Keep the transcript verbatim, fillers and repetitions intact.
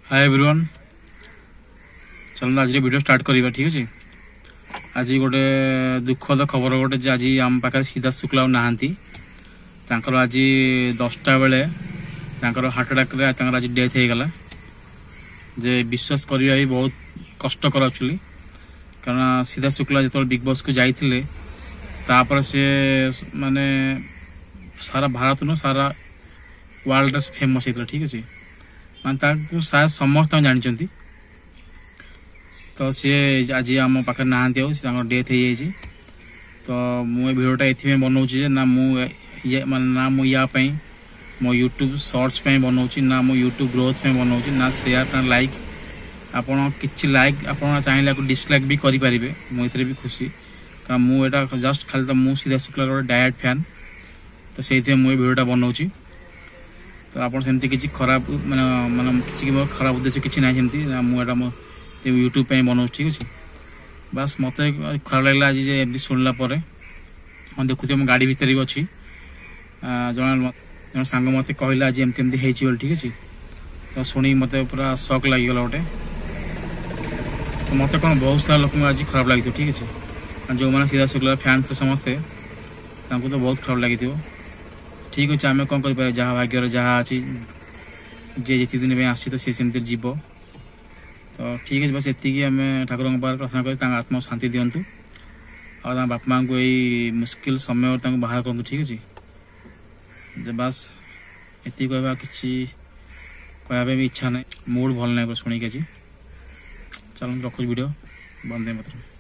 Hi everyone, चलो आज video start करवा। ठीक अच्छे, आज गोटे दुखद खबर गोटे आज आम पाखे सिद्धार्थ शुक्ला नहांती। आज दसटा बेले हार्ट अटैक आज डेथ हो गला। जे विश्वास करवा भी बहुत कष्टकर एक्चुअली, कारण सिद्धार्थ शुक्ला जो बिग बॉस को जाइए तापर से माने सारा भारत न सारा वर्ल्ड फेमस होता। ठीक अच्छे, माने शायद समस्त जानते। तो सी आज आम पाखे नहांती डेथ हो जाए। तो मुझे भिडियोटा ये बनाऊँ ना मुझे ना मु या मो यूट्यूब सर्च बनाऊँ ना मो यूट्यूब ग्रोथ बनाऊँ ना शेयर ना लाइक। आपड़ कि लाइक आप चाहिए डिसलाइक भी करेंगे, मुझे भी खुशी, कारण मुझे जस्ट खाली तो मुझे सिद्धार्थ शुक्ला गोटे डायरेक्ट फैन। तो से मुझे भिडियोटा बनाऊँ। तो आप किसी खराब माने माने किसी मोर खराब उद्देश्य किसी ना सेमती मुझे मो यूट्यूब पे बनाऊँ। ठीक अच्छे, बस मत खराब लगे आज एमती शुणला हाँ देखुए मो गाड़ी भितर भी अच्छी जन जन सांग मत कहला आज एमती एमती हो। ठीक अच्छे, तो शुणी मत पूरा शक लगिगला गोटे। तो मत कौन बहुत सारा लोक आज खराब लगी। ठीक अच्छे, जो मैंने सिद्धार्थ शुक्ला फैन थे समस्ते तो बहुत खराब लगी। ठीक अच्छे, आम कौन कर जहाँ भाग्य जहाँ अच्छी जे जित दिन में आसी तो सी सेमती जीव। तो ठीक है, बस एति आम ठाकुर प्रार्थना कर आत्मा शांति दिंतु और बापा माँ को यही मुस्किल समय बाहर करूँ। ठीक अच्छे, बस एति कहवा कि कहवा भी इच्छा ना, मूड भल ना शुणी। चलो रखुच वीडियो बंदे मतलब।